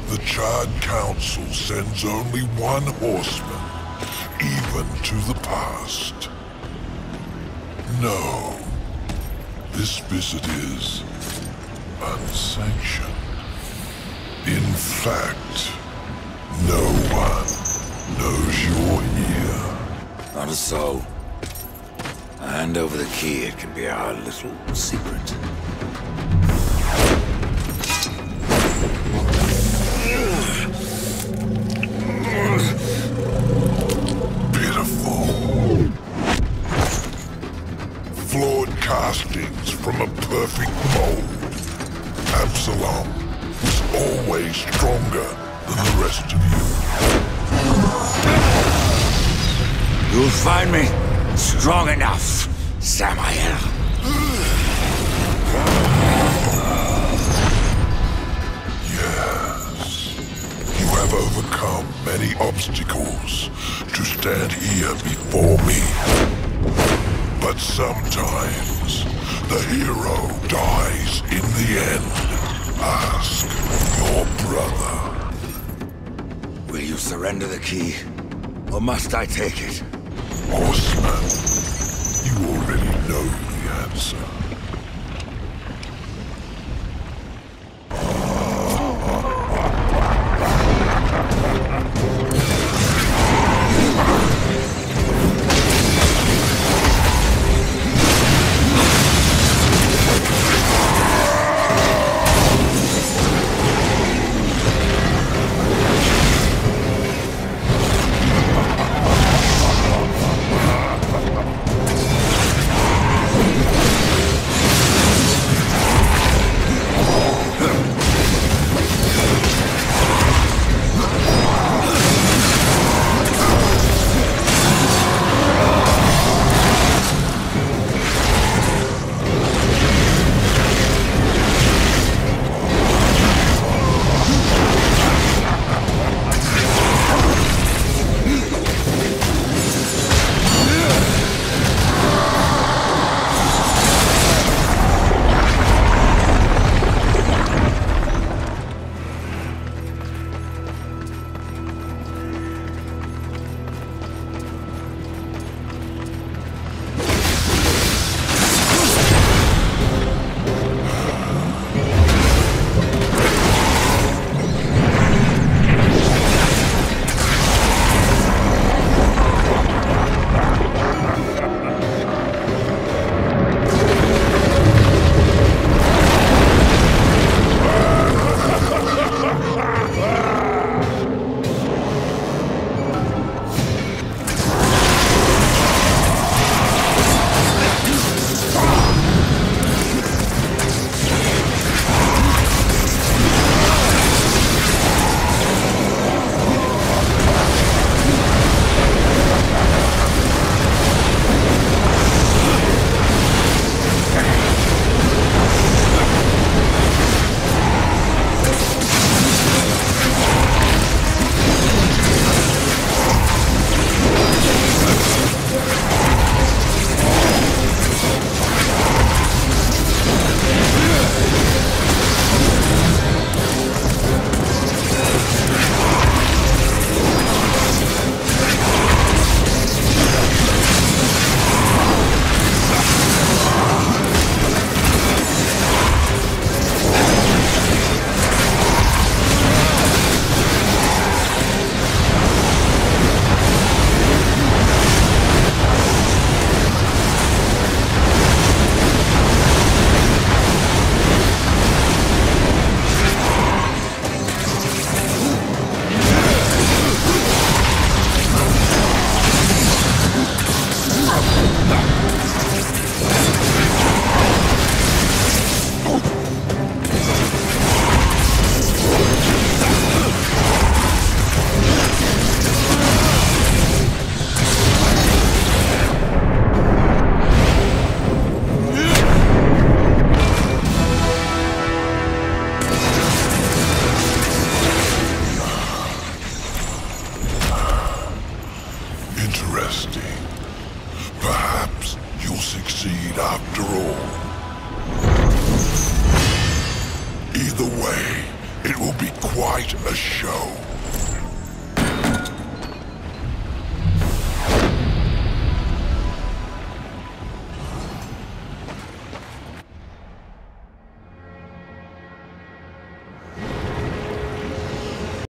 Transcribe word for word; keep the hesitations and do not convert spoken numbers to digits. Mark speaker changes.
Speaker 1: The Charred Council sends only one horseman, even to the past. No. This visit is unsanctioned. In fact, no one knows you're here.
Speaker 2: Not so. Hand over the key, it can be our little secret.
Speaker 1: Pitiful. Flawed castings from a perfect mold. Absalom was always stronger than the rest of you.
Speaker 2: You'll find me strong enough, Samael.
Speaker 1: Yes. You have overcome many obstacles to stand here before me. But sometimes, the hero dies in the end. Ask your brother.
Speaker 2: Will you surrender the key, or must I take it?
Speaker 1: Horseman, you already know the answer. It will be quite a show.